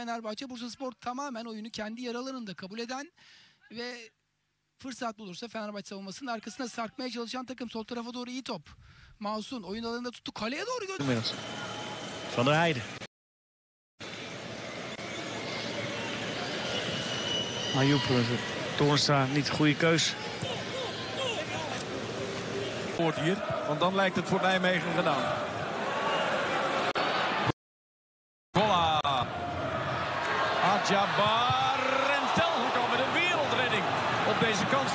Fenerbahçe. Bursaspor tamamen oyunu kendi yaralarında kabul eden ve fırsat bulursa Fenerbahçe savunmasının arkasına sarkmaya çalışan takım. Sol tarafa doğru iyi top. Mausun oyun alanında tuttu. Kaleye doğru götürdü. Van der Heijden. Maar Joep, Toornstra niet de goede keus. Hoort hier, want dan lijkt het voor Nijmegen gedaan. Golla. Adjabar en Telhoek met een wereldredding op deze kans.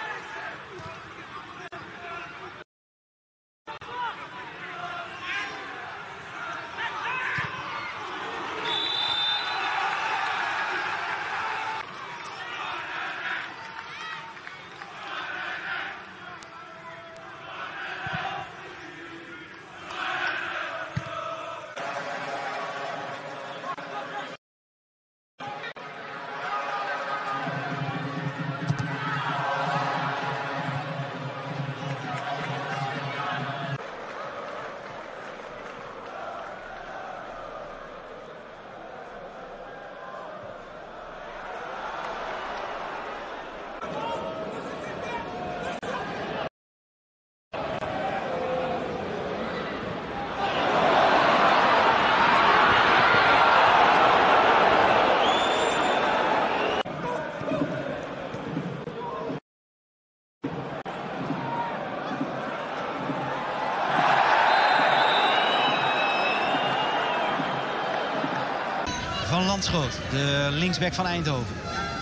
Van Landschoot, de linksback van Eindhoven.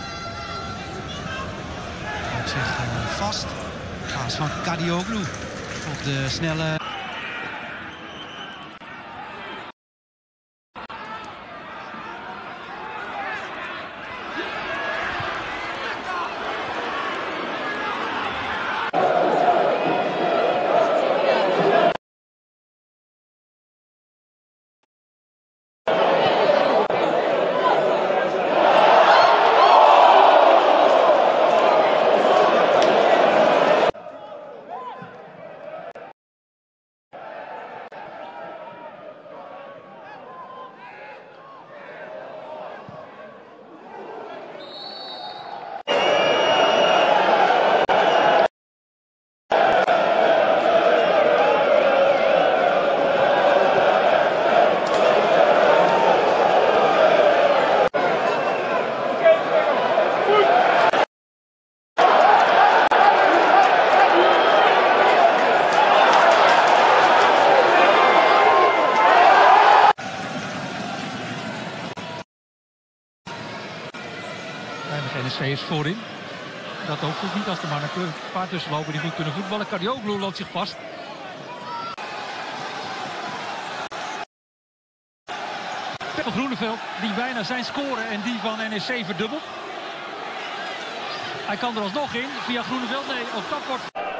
Houdt zich vast. Paas van Kadioglu op de snelle... NEC is voorin. Dat hoeft ook niet als er maar een paar tussenlopen die goed kunnen voetballen. Kadioglu loopt zich vast. Van Groeneveld die bijna zijn score en die van NEC verdubbelt. Hij kan er alsnog in via Groeneveld. Nee, ook dat wordt...